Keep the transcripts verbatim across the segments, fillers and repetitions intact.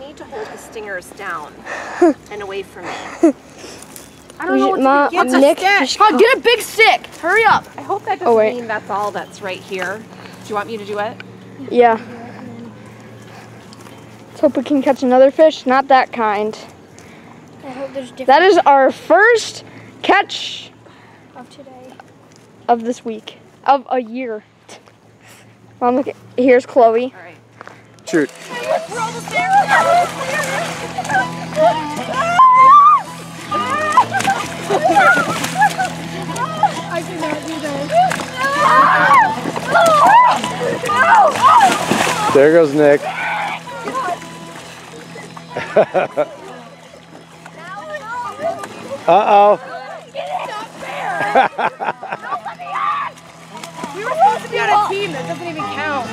need to hold the stingers down and away from me. I don't know what Ma, to get. Nick, Oh, get a big stick! Hurry up! I hope that doesn't oh, mean that's all that's right here. Do you want me to do it? Yeah. Let's hope we can catch another fish. Not that kind. I hope there's different. That is our first catch of today. Of this week. Of a year. Mom, look at, here's Chloe. All right. Shoot. We're almost there. I cannot do that. There goes Nick. Uh-oh. We were supposed to be on a team. That doesn't even count.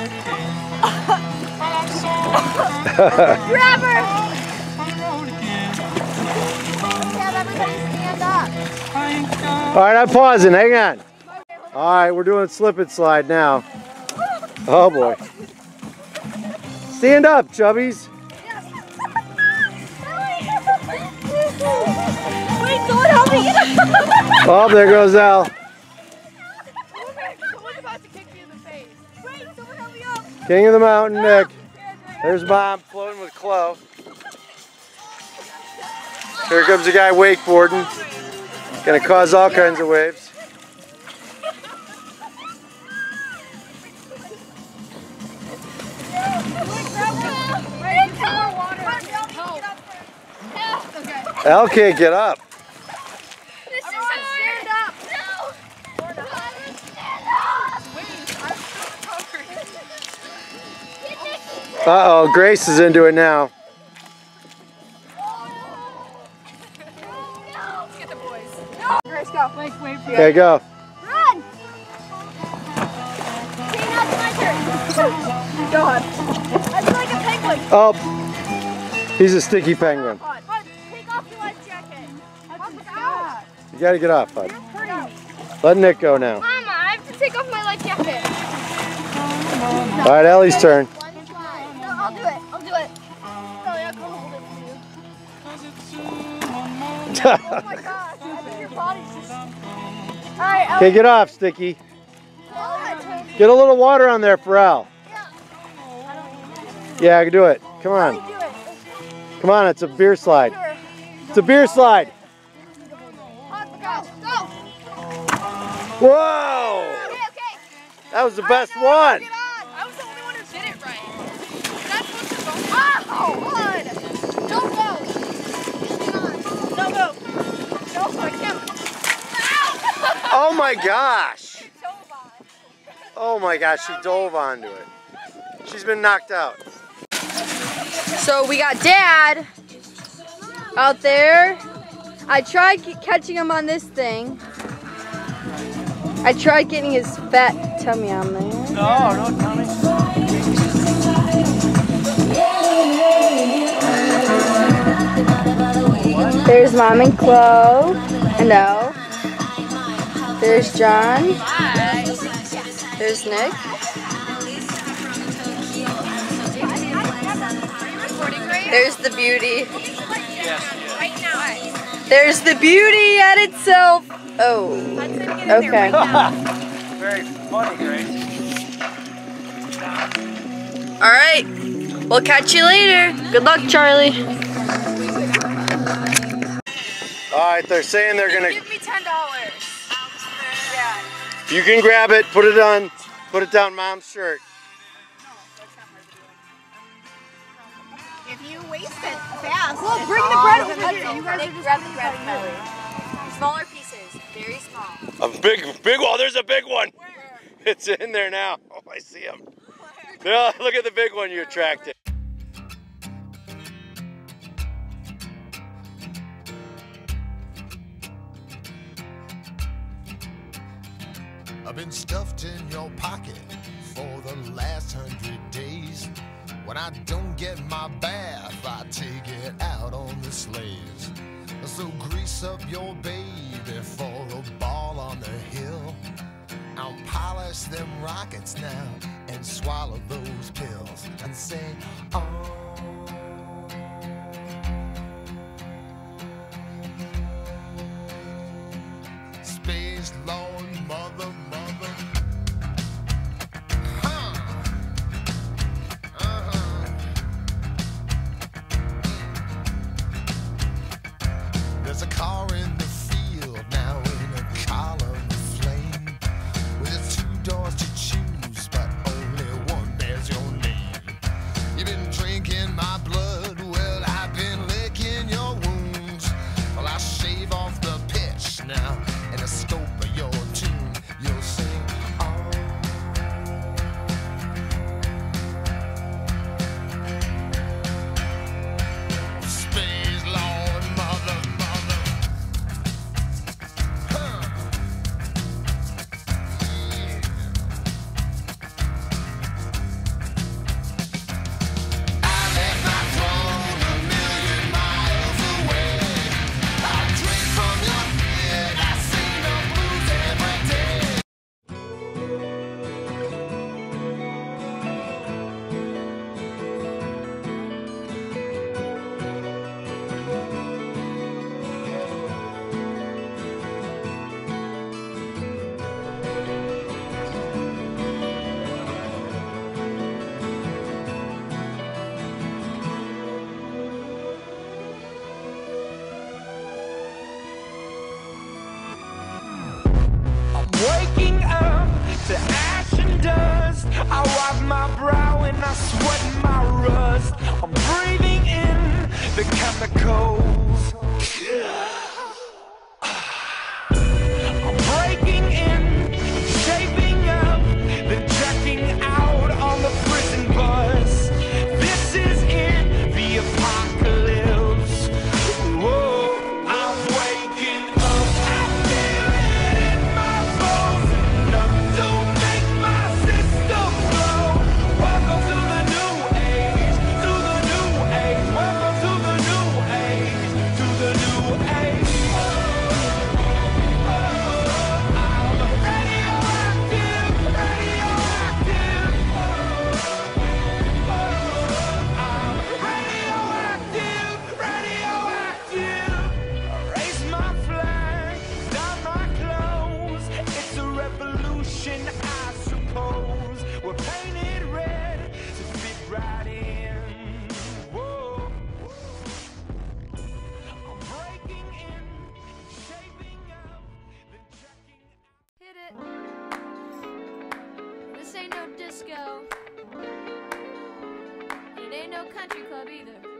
Grab her! Have everybody stand up. All right, I'm pausing. Hang on. All right, we're doing slip and slide now. Oh boy. Stand up, chubbies. Wait, someone help me get up. Oh, there goes Al. Someone's about to kick me in the face. Wait, someone help me up. King of the mountain, Nick. There's Mom floating with Chloe. Here comes a guy wakeboarding. Gonna cause all kinds of waves. Al can't get up. This is stand up. No. Stand up. Uh-oh, Grace is into it now. Let's get the boys. Grace, go. Wait, wait for you. Okay, go. Run. Okay, now it's my turn. Go on. I feel like a penguin. Oh, he's a sticky penguin. Bud, take off your life jacket. You gotta get off, bud. Let Nick go now. Mama, I have to take off my life jacket. All right, Ellie's turn. No, I'll do it. I'll do it. No, yeah, come hold it for you. Oh my gosh, I think your body's just... Alright, Okay, get off, Sticky. Get a little water on there for Al. Yeah, I can do it. Come on. Come on, it's a beer slide. It's a beer slide. Whoa! That was the best one. I was the only one who did it right. You're not supposed to go. Oh, God. Don't go. Don't move. No, I can't. Oh my gosh. Oh my gosh, she dove onto it. She's been knocked out. So we got Dad out there. I tried catching him on this thing. I tried getting his fat tummy on there. No, no tummy. There's Mom and Chloe. And Elle. There's John. Hi. There's Nick. There's the beauty. Right now. There's the beauty at itself. Oh, okay. Very funny, Grace. All right. We'll catch you later. Good luck, Charlie. All right, they're saying they're gonna. Give me ten dollars. Yeah. You can grab it, put it on, put it down Mom's shirt. If you waste it fast. Well, bring the bread over here. You guys are just grab the bread. Smaller pieces, very small. A big, big one. There's a big one. Where? It's in there now. Oh, I see him. No, look at the big one you attracted. I've been stuffed in your pocket for the last hundred days. When I don't get my bath, I take it out on the sleighs. So grease up your baby for the ball on the hill. I'll polish them rockets now and swallow those pills and say, oh. space, Lord, mother, mother. Huh. Uh-huh. There's a car in the field now in a column of flame with its two doors to choose, but only one bears your name. You've been drinking my blood, well, I've been licking your wounds. Well, I shave off the pitch now and the scope of your tune. You'll sing, oh. Space Lord, mother, mother. Huh. Yeah. I left my throne a million miles away. I drink from your head, I sing the blues every day. Waking up to ash and dust, I wipe my brow and I sweat my rust. I'm breathing in the chemicals. I'm breaking in, shaping up, then checking out on the prison bus. This is it, the apocalypse. Whoa, I'm waking up, I feel it in my bones. Enough to make my system blow. Welcome to the new age, to the new age. Welcome to the new age, to the new age. I'm radioactive, radioactive. I'm radioactive, radioactive. Raise my flag, down my clothes. It's a revolution, I suppose. We're painted red to fit right in. Whoa. I'm breaking in, shaping up, then checking out. Hit it. This ain't no disco. And it ain't no country club either.